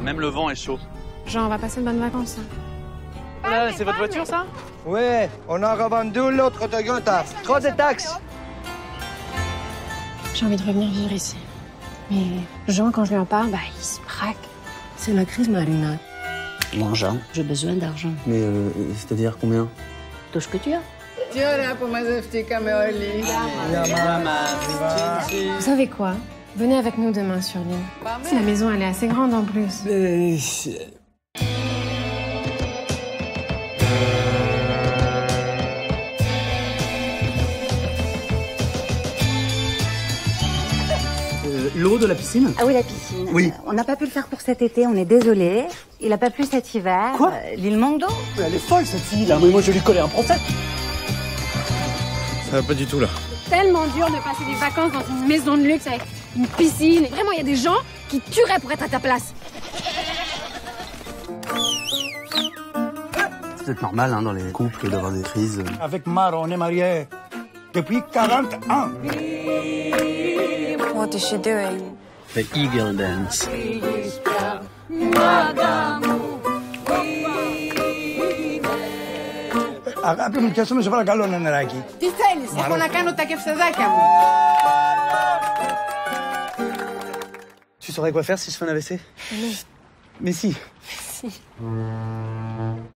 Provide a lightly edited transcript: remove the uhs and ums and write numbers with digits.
Même le vent est chaud. Genre, on va passer de bonnes vacances. Là, c'est votre voiture, ça? Ouais, on a revendu l'autre Toyota. Trop de taxes. J'ai envie de revenir vivre ici. Mais Jean, quand je lui en parle, bah, il se braque. C'est la crise, Marina. Mon Jean. J'ai besoin d'argent. Mais c'est-à-dire combien? Tout ce que tu as. Vous savez quoi? Venez avec nous demain sur l'île. La maison, elle est assez grande en plus. L'eau de la piscine? Ah oui, la piscine. Oui. On n'a pas pu le faire pour cet été, on est désolé. Il a pas plu cet hiver. Quoi? L'île manque d'eau. Elle est folle cette fille là, mais moi je lui collais un procès. Ça va pas du tout là. Tellement dur de passer des vacances dans une maison de luxe avec une piscine. Vraiment, il y a des gens qui tueraient pour être à ta place. C'est peut-être normal hein, dans les couples d'avoir des crises. Avec Maro, on est mariés depuis 40 ans. What is she doing? The Eagle Dance. Αγάπη μου, πιάσαμε σε παρακαλώ ένα νεράκι. Τι θέλεις, έχω να κάνω τα κεφτεδάκια μου. Tu saurais quoi faire si je fais un AVC? Non. Mais si. Si.